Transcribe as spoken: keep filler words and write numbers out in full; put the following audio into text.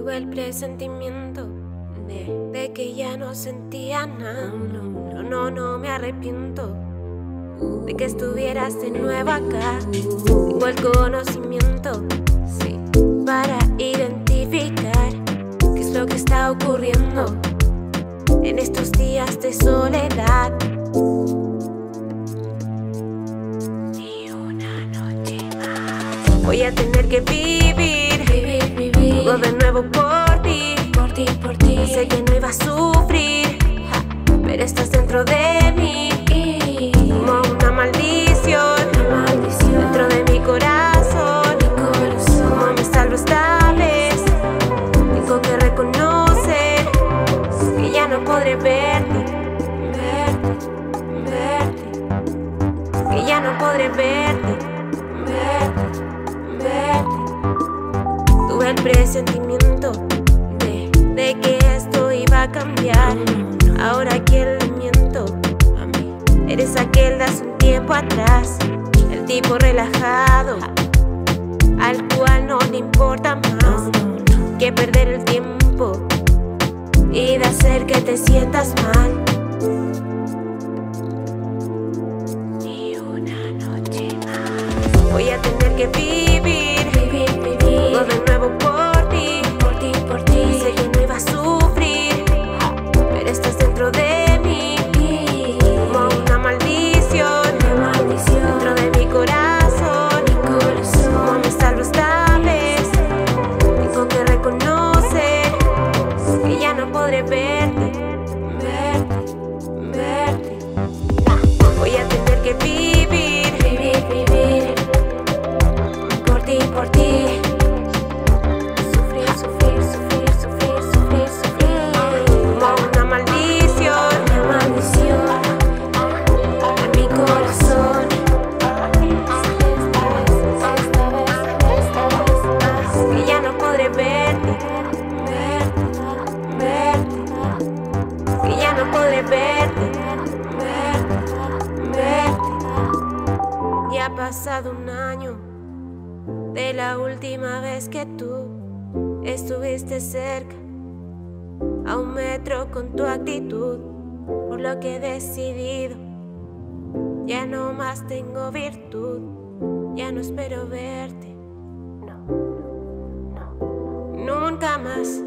Tuve el presentimiento de, de que ya no sentía nada. No, no, no, no me arrepiento de que estuvieras de nuevo acá. Tengo el conocimiento, sí, para identificar qué es lo que está ocurriendo en estos días de soledad. Ni una noche más voy a tener que vivir, vivir, vivir todo de nuevo por ti, por ti, por ti. Sé que no iba a sufrir, ja, pero estás dentro de mí como una maldición, una maldición dentro de mi corazón, mi corazón. Como me salvo esta vez, tengo que reconocer que ya no podré verte, verte, verte, que ya no podré verte, verte, verte. Tuve el presentimiento de, de que esto iba a cambiar. Ahora quién le miento, eres aquel de hace un tiempo atrás, el tipo relajado, al cual no le importa más que perder el tiempo y de hacer que te sientas mal. Ni una noche más voy a tener que vivir, vivir, vivir todo de nuevo por ti, por ti, por ti. Sé que no iba a sufrir, pero estás dentro de podré verte, verte, verte. Voy a tener que vivir, vivir, vivir por ti, por ti. Sufrir, sufrir, sufrir, sufrir, sufrir, sufrir como una maldición, una maldición en mi corazón. Esta vez, esta vez, esta vez, que ya no podré verte, que ya no podré verte, verte, verte. Ya ha pasado un año de la última vez que tú estuviste cerca, a un metro con tu actitud, por lo que he decidido, ya no más tengo virtud, ya no espero verte, no, no, nunca más.